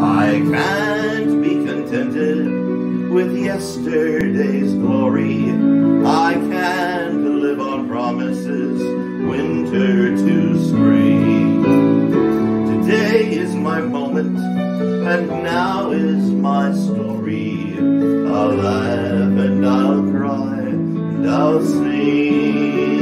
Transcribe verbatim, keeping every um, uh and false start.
I can't be contented with yesterday's glory. I can't live on promises, winter to spring. Today is my moment, and now is my story. I'll laugh and I'll cry and I'll sing.